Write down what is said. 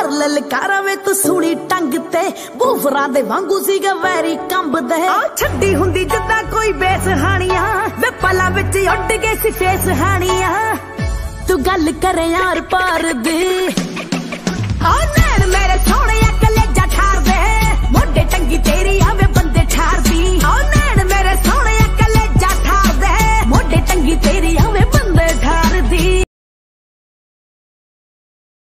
मार ललकारा वे तू सूली टंग ते बूफरा दे वांगू सीगा वैरी कंब दे छड्डी हुंदी जिद्दां कोई बेस हानिया वे पला विच उड़ गए सी फेस हानिया तू गल करे यार पार दी